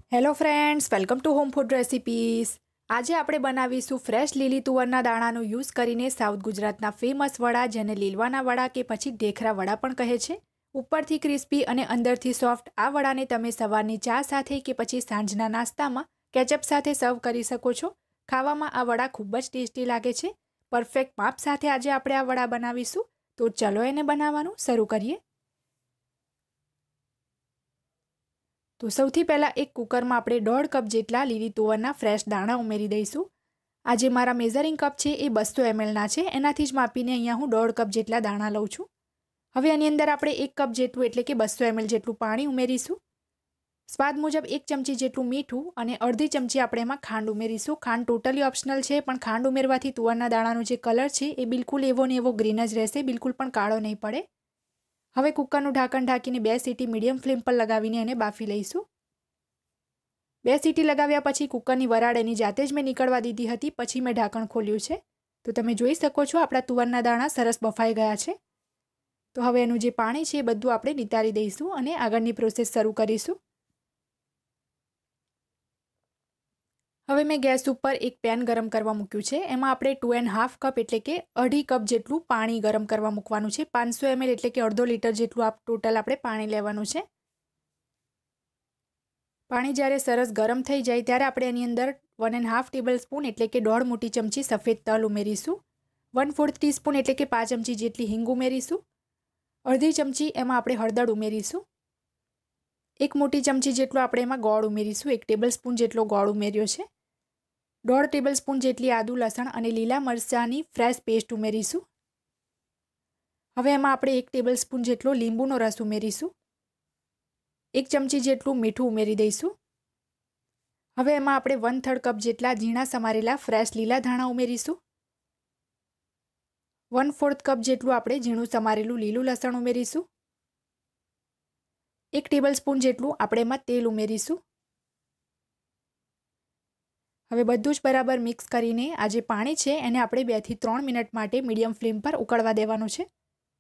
Hello friends, welcome to home food recipes. આજે આપણે બનાવીશું ફ્રેશ લીલી તુવરના દાણાનો યુઝ કરીને સાઉથ ગુજરાતના ફેમસ વડા, જેને લીલવાના વડા કે પછી ઢેખરા વડા પણ કહે છે। ઉપરથી ક્રિસ્પી અને અંદરથી સોફ્ટ આ વડાને તમે સવારની ચા સાથે કે પછી સાંજના નાસ્તામાં કેચઅપ સાથે સર્વ કરી શકો છો। ખાવામાં આ વડા ખૂબ જ ટેસ્ટી લાગે છે। પરફેક્ટ માપ સાથે આજે આપણે આ વડા બનાવીશું, તો ચલો એને બનાવવાનું શરૂ કરીએ। તો સૌથી પહેલાં એક કુકરમાં આપણે 1.5 કપ જેટલા લીલી તુવરના ફ્રેશ દાણા ઉમેરી દઈશું। આજે મારા મેઝરિંગ કપ છે એ 200 mlના છે, એનાથી જ માપીને અહીંયા હું 1.5 કપ જેટલા દાણા લઉં છું। હવે આની અંદર આપણે 1 કપ જેટલું એટલે કે 200 ml જેટલું પાણી ઉમેરીશું। સ્વાદ મુજબ 1 ચમચી જેટલું મીઠું અને અડધી ચમચી આપણે એમાં ખાંડ ઉમેરીશું। ખાંડ ટોટલી ઓપ્શનલ છે, પણ ખાંડ ઉમેરવાથી તુવરના દાણાનો જે કલર છે એ બિલકુલ એવો ને એવો ગ્રીન જ રહેશે, બિલકુલ પણ કાળો નહીં પડે। હવે કુકરનું ઢાંકણ ઢાંકીને 2 સીટી મીડિયમ ફ્લેમ પર લગાવીને એને બાફી લઈશું। 2 સીટી લગાવ્યા પછી કુકરની વરાળ એની જાતે જ મેં નીકળવા દીધી હતી, પછી મેં ઢાંકણ ખોલ્યું છે। તો તમે જોઈ શકો છો આપણા તુવરના દાણા સરસ બફાઈ ગયા છે। તો હવે એનું જે પાણી છે એ બધું આપણે નિતારી દઈશું અને આગળની પ્રોસેસ શરૂ કરીશું। હવે મેં ગેસ ઉપર એક પેન ગરમ કરવા મૂક્યું છે, એમાં આપણે 2.5 કપ એટલે કે અઢી કપ જેટલું પાણી ગરમ કરવા મૂકવાનું છે। 500 ml એટલે કે અડધો લીટર જેટલું ટોટલ આપણે પાણી લેવાનું છે। પાણી જ્યારે સરસ ગરમ થઈ જાય ત્યારે આપણે એની અંદર 1.5 ટેબલ સ્પૂન એટલે કે 1.5 મોટી ચમચી સફેદ તલ ઉમેરીશું। 1/4 ટીસ્પૂન એટલે કે 5 ચમચી જેટલી હિંગ ઉમેરીશું। અડધી ચમચી એમાં આપણે હળદર ઉમેરીશું। 1 મોટી ચમચી જેટલો આપણે એમાં ગોળ ઉમેરીશું। 1 ટેબલ સ્પૂન જેટલો ગોળ ઉમેર્યો છે। 1.5 ટેબલ સ્પૂન જેટલી આદુ, લસણ અને લીલા મરચાંની ફ્રેશ પેસ્ટ ઉમેરીશું। હવે એમાં આપણે 1 ટેબલ સ્પૂન જેટલો લીંબુનો રસ ઉમેરીશું। 1 ચમચી જેટલું મીઠું ઉમેરી દઈશું। હવે એમાં આપણે 1/3 કપ જેટલા ઝીણા સમારેલા ફ્રેશ લીલા ધાણા ઉમેરીશું। 1/4 કપ જેટલું આપણે ઝીણું સમારેલું લીલું લસણ ઉમેરીશું। 1 ટેબલ સ્પૂન જેટલું આપણે એમાં તેલ ઉમેરીશું। હવે બધું જ બરાબર મિક્સ કરીને આ જે પાણી છે એને આપણે 2 થી 3 મિનિટ માટે મીડિયમ ફ્લેમ પર ઉકળવા દેવાનું છે।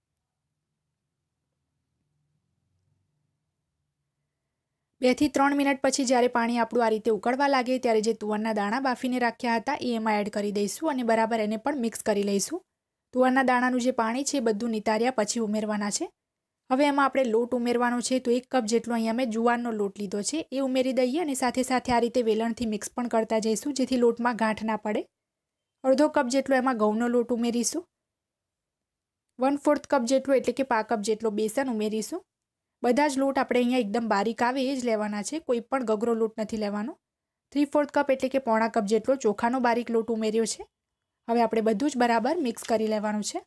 2 થી 3 મિનિટ પછી જ્યારે પાણી આપણું આ રીતે ઉકળવા લાગે ત્યારે જે તુવરના દાણા બાફીને રાખ્યા હતા એ એમાં એડ કરી દઈશું અને બરાબર એને પણ મિક્સ કરી લઈશું। તુવરના દાણાનું જે પાણી છે એ બધું નિતાર્યા પછી ઉમેરવાના છે। હવે એમાં આપણે લોટ ઉમેરવાનો છે, તો 1 કપ જેટલો અહીંયા મેં જુવારનો લોટ લીધો છે એ ઉમેરી દઈએ અને સાથે સાથે આ રીતે વેલણથી મિક્સ પણ કરતા જઈશું, જેથી લોટમાં ગાંઠ ના પડે। અડધો કપ જેટલો એમાં ઘઉંનો લોટ ઉમેરીશું। 1/4 કપ જેટલો એટલે કે પા કપ જેટલો બેસન ઉમેરીશું। બધા જ લોટ આપણે અહીંયા એકદમ બારીક આવે એ જ લેવાના છે, કોઈ પણ ગગરો લોટ નથી લેવાનો। 3/4 કપ એટલે કે પોણા કપ જેટલો ચોખાનો બારીક લોટ ઉમેર્યો છે। હવે આપણે બધું જ બરાબર મિક્સ કરી લેવાનું છે।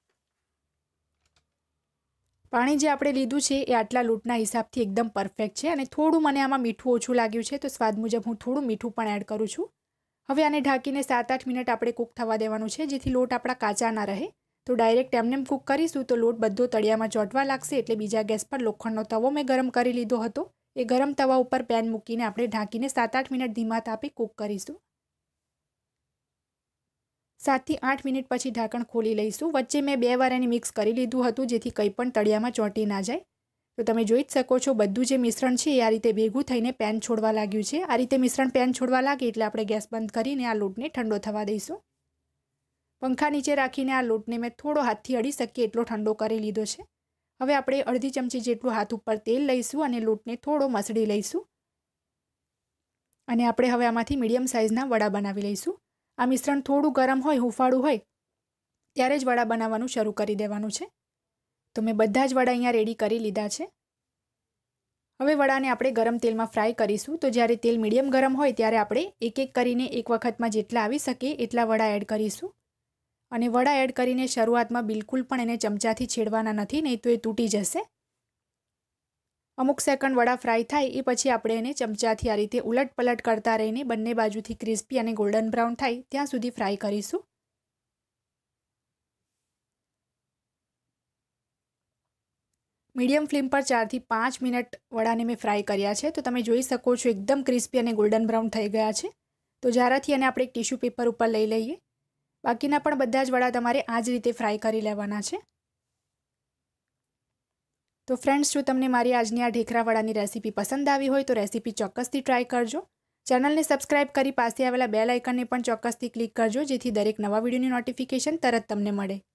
પાણી જે આપણે લીધું છે એ આટલા લોટના હિસાબથી એકદમ પરફેક્ટ છે અને થોડું મને આમાં મીઠું ઓછું લાગ્યું છે, તો સ્વાદ મુજબ હું થોડું મીઠું પણ એડ કરું છું। હવે આને ઢાંકીને 7-8 મિનિટ આપણે કૂક થવા દેવાનું છે, જેથી લોટ આપણા કાચા ના રહે। તો ડાયરેક્ટ એમને કૂક કરીશું તો લોટ બધો તળિયામાં ચોંટવા લાગશે, એટલે બીજા ગેસ પર લોખંડનો તવો મેં ગરમ કરી લીધો હતો, એ ગરમ તવા ઉપર પેન મૂકીને આપણે ઢાંકીને 7-8 મિનિટ ધીમા તાપે કૂક કરીશું। 7 થી 8 મિનિટ પછી ઢાંકણ ખોલી લઈશું। વચ્ચે મેં 2 વાર એને મિક્સ કરી લીધું હતું, જેથી કંઈ પણ તળિયામાં ચોંટી ના જાય। તો તમે જોઈ જ શકો છો બધું જે મિશ્રણ છે એ આ રીતે ભેગું થઈને પેન છોડવા લાગ્યું છે। આ રીતે મિશ્રણ પેન છોડવા લાગે એટલે આપણે ગેસ બંધ કરીને આ લોટને ઠંડો થવા દઈશું। પંખા નીચે રાખીને આ લોટને મેં થોડો હાથથી અડી શકીએ એટલો ઠંડો કરી લીધો છે। હવે આપણે અડધી ચમચી જેટલું હાથ ઉપર તેલ લઈશું અને લોટને થોડો મસળી લઈશું અને આપણે હવે આમાંથી મીડિયમ સાઇઝના વડા બનાવી લઈશું। આ મિશ્રણ થોડું ગરમ હોય, હુંફાળું હોય ત્યારે જ વડા બનાવવાનું શરૂ કરી દેવાનું છે। તો મેં બધા જ વડા અહીંયા રેડી કરી લીધા છે। હવે વડાને આપણે ગરમ તેલમાં ફ્રાય કરીશું। તો જ્યારે તેલ મીડિયમ ગરમ હોય ત્યારે આપણે એક એક કરીને એક વખતમાં જેટલા આવી શકે એટલા વડા એડ કરીશું અને વડા એડ કરીને શરૂઆતમાં બિલકુલ પણ એને ચમચાથી છેડવાના નથી, નહીં તો એ તૂટી જશે। અમુક સેકન્ડ વડા ફ્રાય થાય એ પછી આપણે એને ચમચાથી આ રીતે ઉલટ પલટ કરતા રહીને બંને બાજુથી ક્રિસ્પી અને ગોલ્ડન બ્રાઉન થાય ત્યાં સુધી ફ્રાય કરીશું। મીડિયમ ફ્લેમ પર 4 થી 5 મિનિટ વડાને મેં ફ્રાય કર્યા છે। તો તમે જોઈ શકો છો એકદમ ક્રિસ્પી અને ગોલ્ડન બ્રાઉન થઈ ગયા છે। તો જારાથી એને આપણે એક ટિશ્યુ પેપર ઉપર લઈ લઈએ। બાકીના પણ બધા જ વડા તમારે આ જ રીતે ફ્રાય કરી લેવાના છે। તો ફ્રેન્ડ્સ, જો તમને મારી આજની આ ઢેખરાવાળાની રેસીપી પસંદ આવી હોય તો રેસીપી ચોક્કસથી ટ્રાય કરજો. ચેનલને સબસ્ક્રાઇબ કરી પાસે આવેલા બેલ આઇકનને પણ ચોક્કસથી ક્લિક કરજો, જેથી દરેક નવા વિડીયોની નોટિફિકેશન તરત તમને મળે.